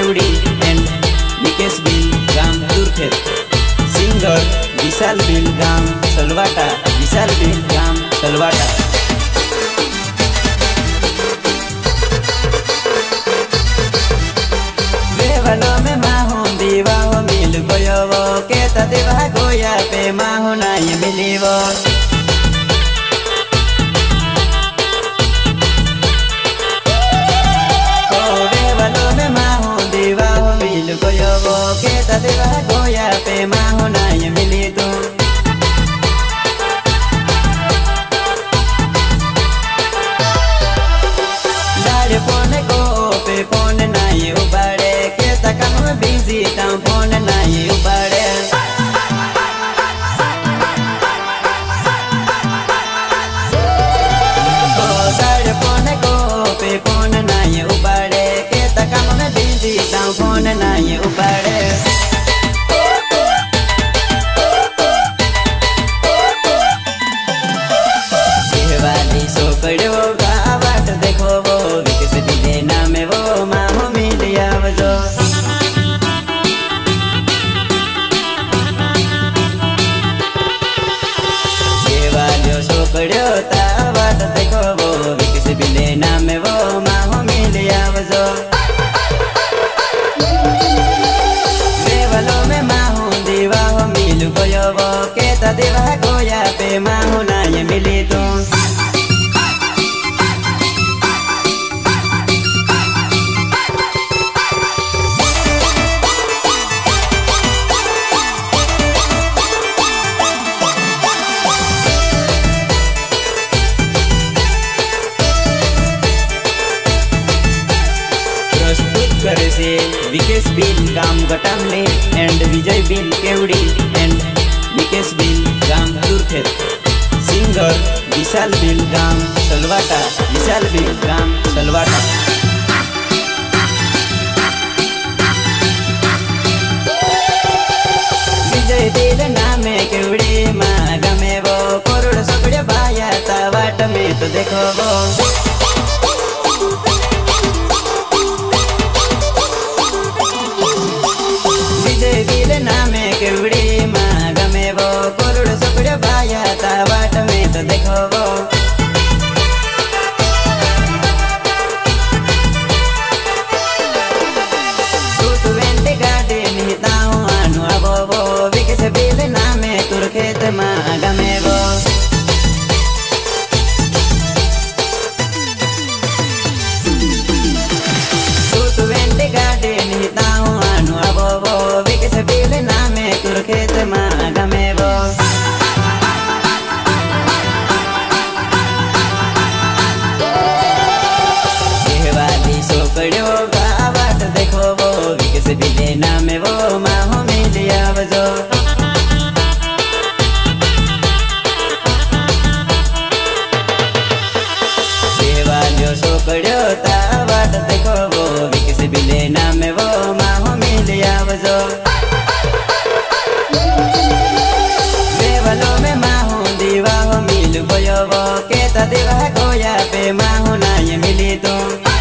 केवड़ी and Nikesh बिल गाम दुरखेत। सिंगर विशाल बिल गाम सलवाटा, विशाल बिल गाम सलवाटा। देवलो में माहू दीवा हो मिल गयो वो के देवा गोया पे माहू नाय मिलीवो। देवा गोया पे माहू नाय मिली तू। डारे फोन को पे फोन नाय उबाड़े के तकम बिजी ताऊ फोन नाय उबाड़े। डारे फोन को पे फोन नाय उबाड़े के तकम बिजी ताऊ फोन नाय उबाड़े। देखो वो विकस दिले नाम वो माहू मिलिया वजो। देवालियो सोकड़ियो तावाट देखो वो विकस दिले नाम वो माहू मिलिया वजो। देवलो में माहू दीवा हो मिल गयो वो केता देवा गोया पे माहू नाय मिली तू। करे से विकेश बिल गाम गटामले एंड विजय बिल केवड़ी एंड निकेश बिल गाम दुरखेत। सिंगर विशाल बिल गाम सलवाटा, विशाल बिल गाम सलवाटा। विजय बिल नामे केवड़ी माँ गमे वो करोड़ सगड़े बाया तावाट में तो देखो वो। नामे केवड़ी माँ गमे वो करोड़ सगड़े बाया तावाट में तो देखो वो। तू वेंटे गाड़े निहिताऊ आनु अबो वो विकस बिल नामे तुरखेत माँ गमे वो। तू वेंटे गाड़े निहिताऊ आनु अबो वो विकस बिल नामे तुरखेत माँ गमे वो। देवाली सोकड़ियो गावाट देखो वो विकस बिल नामे वो माहू मिलिया वजो। देवालियो सोकड़ियो तावाट देखो वो विकस बिल नामे वो माहू मिलिया वजो। देवलो में माहू दीवा हो मिल गयो वो केता देवा गोया पे माहू नाय मिली तू।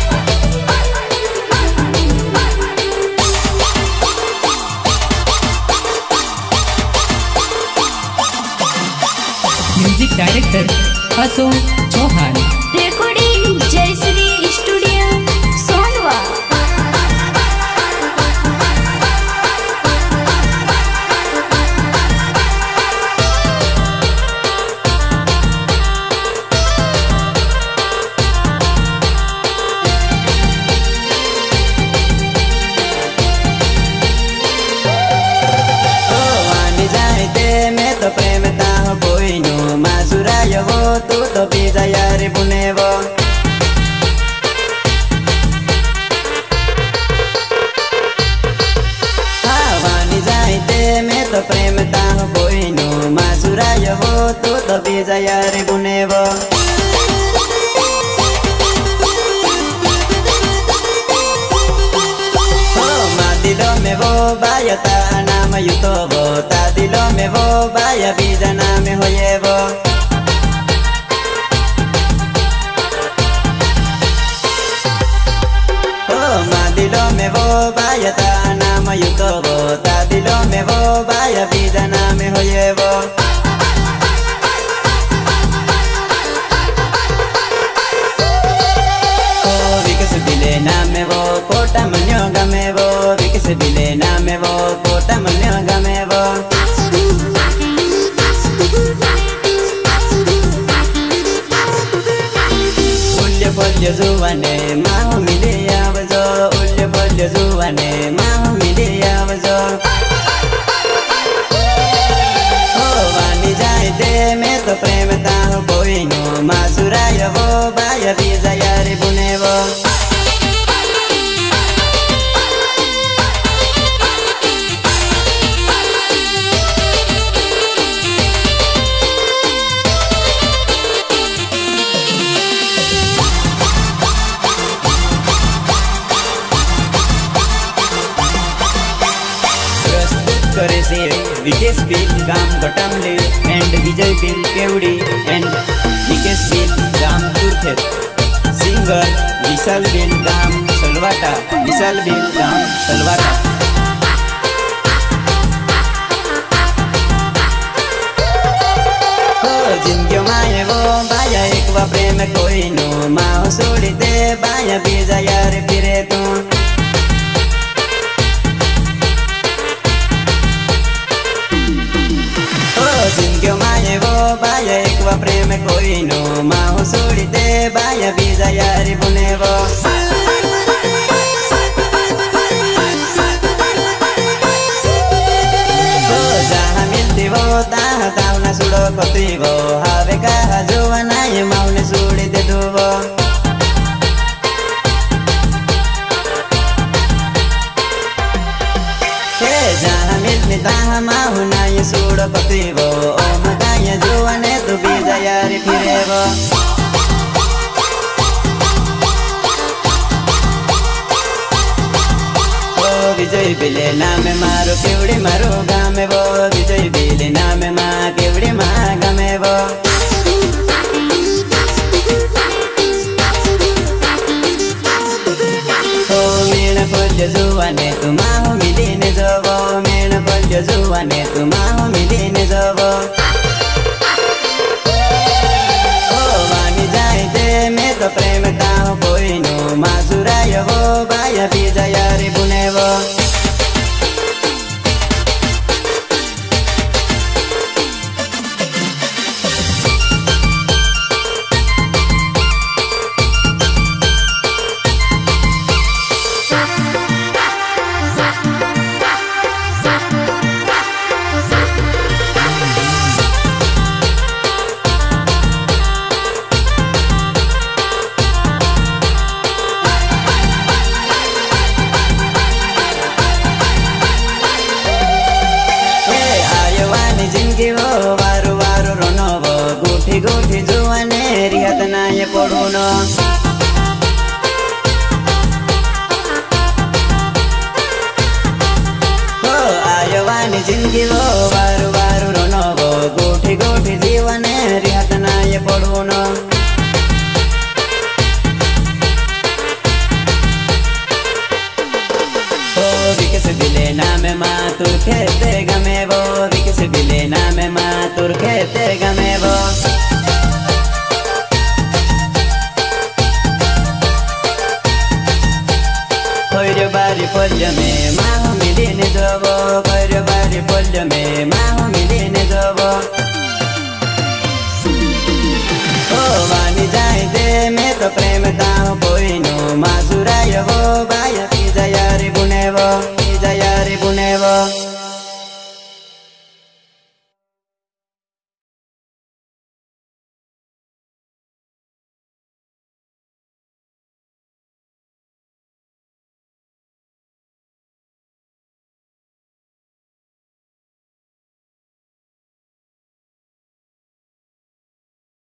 Music director Ashok Chauhan. Recording Jayshree studio सोनवा। प्रेम ताह कोई नो मासुरायो वो तू तो बीजा यार बुने वो। वानी जाते में तो प्रेम ताह कोई नो मासुरायो वो तू तो बीजा यार बुने वो। दिलो में वो बायता नाम युतो वो ता दिलो में वो बाया बीजा नाम हो ये वो। माँ दिलो में वो बायता नाम युतो वो ता दिलो में वो बाया बीजा नाम होये वो विकस बिले नाम वो कोटा मन्यो गमे वो विकस बिले नाम वो कोटा मन्यो गमे वो उल्य फल्य जुवाने माहु मिले आवजो उल्य फल्य जुवाने माहु मिले आवजो हो वानी जाए दे मैं तो प्रेम ताहु कोई नो मासुराय वो बाया बीजा यारी बुने वो करे से विकेश बिल गाम गटामले एंड विजय बिल केवड़ी एंड विकेश बिल गाम तुरखेत सिंगर विशाल बिल गाम सलवाटा विशाल बिल गाम सलवाटा हो जिंदगी माये वो बाया एक वा प्रेम कोई नो माँ सोड़ी दे बाया बीजा यार फिरे तू जिनके माये वो बाया एक वा प्रेम कोई नो माँ सोड़ी दे बाया बीजा यारी बुने वो जहाँ मिलती वो तहाँ ताउना सुड़ो कति वो हावे कहा जुआ नाये माउने सुड़ी दे दो वो जहाँ मिलने तहाँ माहु नाये सुड़ो कति वो ओ मगाया जुआने तू बीजा यारी फिरे वो ओ विजय बिले नाम मारो केवड़े मारो गामे वो विजय बिले नाम माँ केवड़े माँ गमे वो ओ मेण फल्य जुआने तू माहु मिलीने जवो मेण फल्य जुआने तू माहु मिलीने जवो ओ वानी जाए दे मैं तो प्रेम ताहु कोई नो मासुराय वो बाया बीजा यारी बुने वो जिनकी वो वारु वारु रोनो वो गुठी गुठी जुआने रिहत नाये पड़ुनो हो आयो वानी जिनकी वो वारु वारु रोनो वो गुठी गुठी जीवने रिहत नाये पड़ुनो विकस बिले नाम माँ तुर खेते गमे वो विकस बिले नाम माँ तुर खेते गमे वो खैर बारी फल्य में माँ मिलीने जबो खैर बारी फल्य में माँ मिलीने जबो ओ वानी जाए दे मैं तो प्रेम ताहु कोई नो मासुराय वो बाया बीजा यारी बुने वो